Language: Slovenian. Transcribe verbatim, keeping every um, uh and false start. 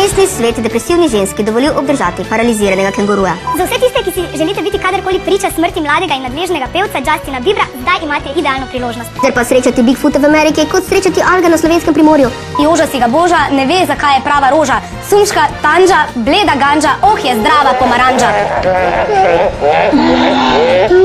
Mestni svet depresivni ženski dovolil obdržati paraliziranega kenguruja. Za vse tiste, ki si želite biti kadarkoli priča smrti mladega in nadležnega pevca Justina Biebra, zdaj imate idealno priložnost. Ter pa srečati Bigfoota v Ameriki, kot srečati alge na Slovenskem primorju. Joža si ga boža, ne ve, zakaj je prava roža. Sumška tanža, bleda ganđa, oh je zdrava pomaranđa.